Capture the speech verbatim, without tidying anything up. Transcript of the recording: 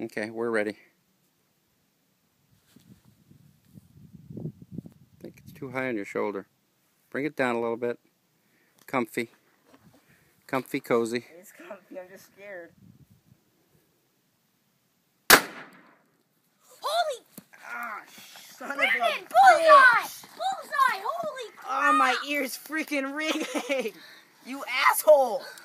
Okay, we're ready. I think it's too high on your shoulder. Bring it down a little bit. Comfy. Comfy, cozy. It's comfy, I'm just scared. Holy! Ah, son Brandon, of a bullseye! bitch. Bullseye! Holy crap! Oh, my ear's freaking ringing! You asshole!